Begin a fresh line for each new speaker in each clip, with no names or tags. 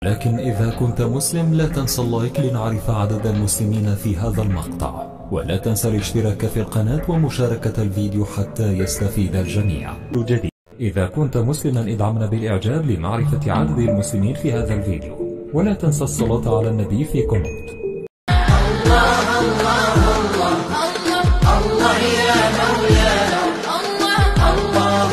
لكن إذا كنت مسلم لا تنسى اللايك لنعرف عدد المسلمين في هذا المقطع، ولا تنسى الاشتراك في القناة ومشاركة الفيديو حتى يستفيد الجميع. إذا كنت مسلما ادعمنا بالإعجاب لمعرفة عدد المسلمين في هذا الفيديو، ولا تنسى الصلاة على النبي في كومنت.
الله الله الله الله يا مولانا، الله الله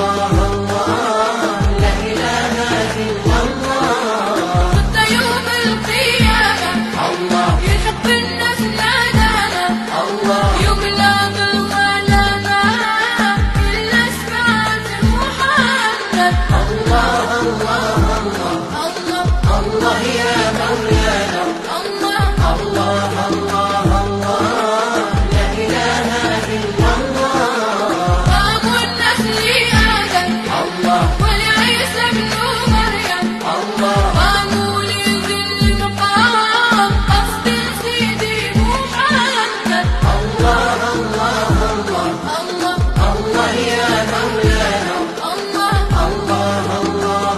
الله لا إله إلا الله. حتى يوم القيامة الله يحب الناس نادانا، الله يوم لا بالغلامة إلا شفاعة محمد. الله الله الله الله يا مولانا، الله الله الله لا إله إلا الله. قاموا الناس لآدم الله ولعيسى ابن مريم الله، قاموا لذي المقام قصد سيدي محمد. الله الله الله الله يا مولانا، الله الله الله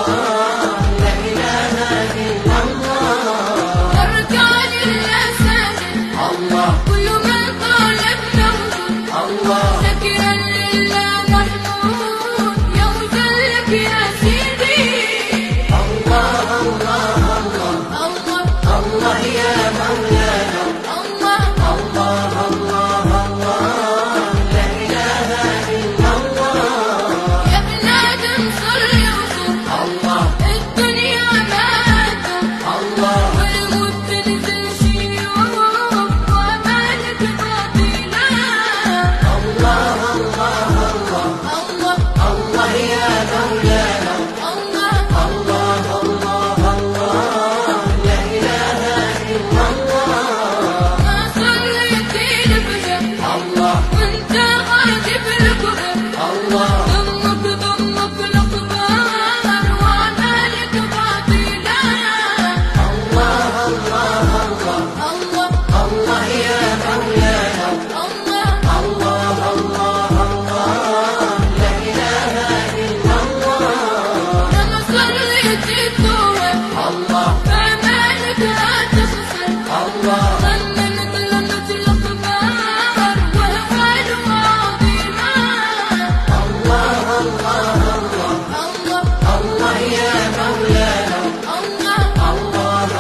لا إله إلا الله. أركان الأساس الله كل من طالب موجود، الله ذكرا لله محمود يوجلك يا سيدي. الله الله الله الله يا مولانا، الله الله الله لا إله إلا الله. يا ابن آدم صل وصل الله الدنيا ما أنتم الله، والموت تنزل شيوخ ومالك باطلا. الله الله الله الله يا مولانا، الله الله الله لا إله إلا الله. ما صليت الفجر الله وانت غايب الكبر، الله ضمك الأقبار ومالك باطلا. الله الله الله الله يا مولانا، الله الله الله لا إله إلا الله. لما صليت الظهر الله فمالك لا تخسر، الله ظننت لمة الأقبار وهوان عظيما. الله الله الله الله يا مولانا، الله الله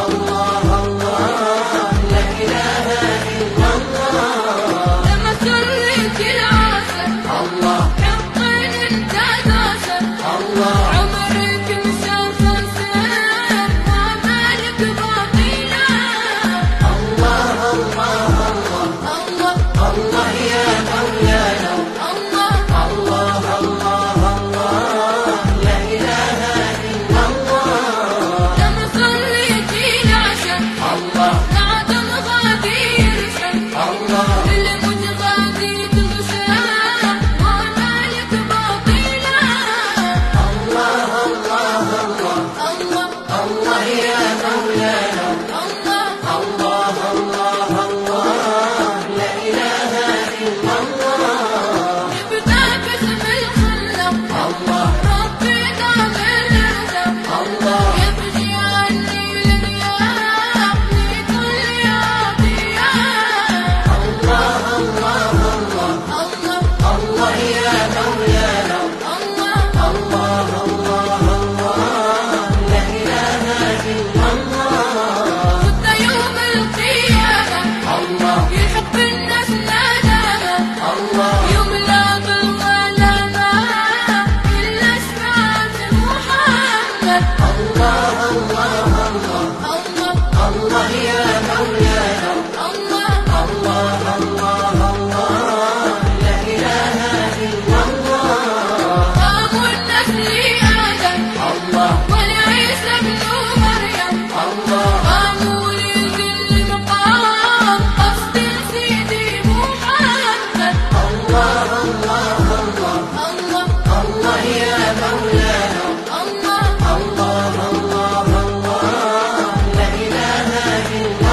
الله لا إله إلا الله. لما صليت العصر الله حقا انت تاسر، الله عمرك مسافر سر ومالك باطلا. الله الله الله الله يا مولانا، الله الله الله لا إله إلا الله. لما صليت العشاء الله نعدم غادير شم، الله للمتغادي تغشى ومالك باطلا. الله الله الله الله يا مولانا، الله الله الله لا إله إلا الله. ابدأ باسم الخلق الله ربنا من الرزق، الله يبجي عني الأنياب لكل عطية. الله الله الله الله يا مولانا، الله الله الله لا إله إلا الله. حتى يوم القيامة الله يحب الناس نادانا، الله يوم لا بالغلامة إلا شفاعة محمد. الله الله الله الله يا مولانا، الله الله الله لا إله إلا الله. قاموا الناس لآدم الله ولعيسى ابن مريم الله، قاموا لذي المقام قصد سيدي محمد. الله الله الله الله يا مولانا، الله الله الله لا إله إلا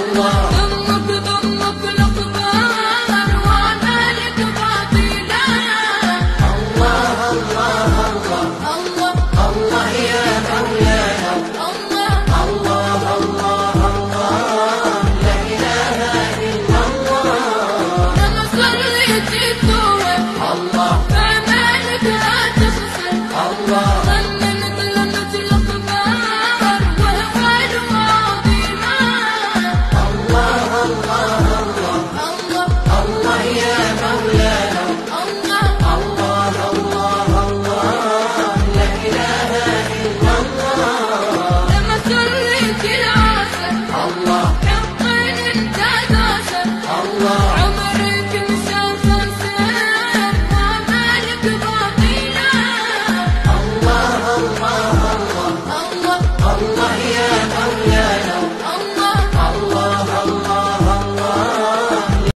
الله